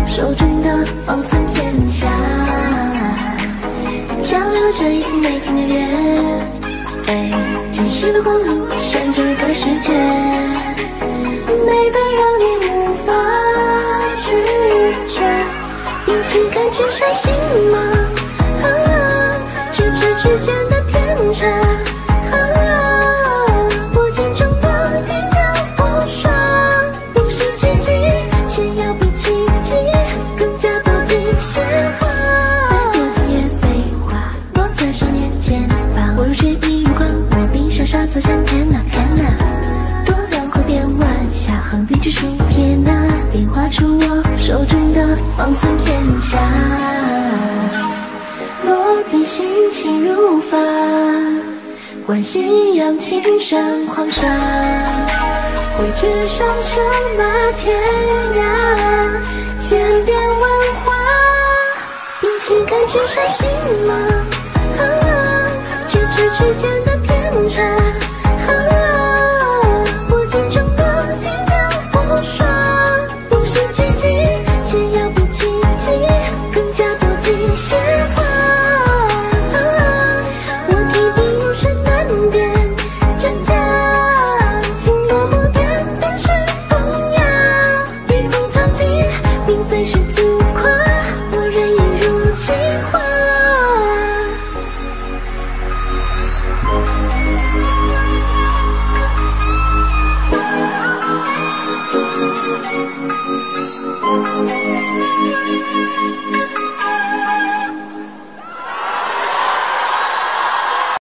手中的方寸天下，照亮这一每天的月。真实的光路闪这个世界，美得让你无法拒绝。用情感去伤心吗？咫尺之间的偏差。我眼中的一秒不爽，不是奇迹，却要比奇迹更加多进鲜花。再多今夜废话，落在少年肩膀。我如雪一如光，我闭上傻子想看哪看哪。多让会变晚霞，横笔直竖撇捺，便画出我手中的方寸天下。落笔心情如发，欢喜扬青山黄沙，绘制上车马天涯，千变万化。用情感去伤心吗？咫尺之间